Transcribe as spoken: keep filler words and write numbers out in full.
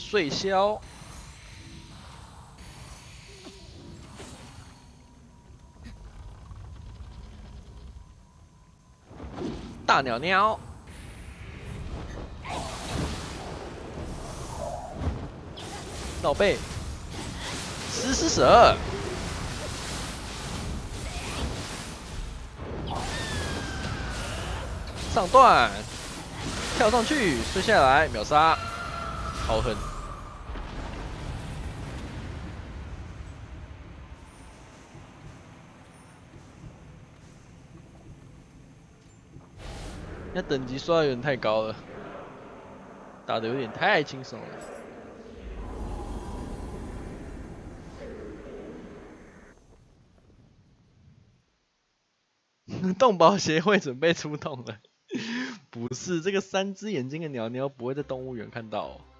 碎削。大鸟鸟。绕背。食尸蛇。上段。跳上去，摔下来，秒杀。超狠。那等级刷的有点太高了，打的有点太轻松了。动保协会准备出动了，不是这个三只眼睛的鸟鸟不会在动物园看到、哦。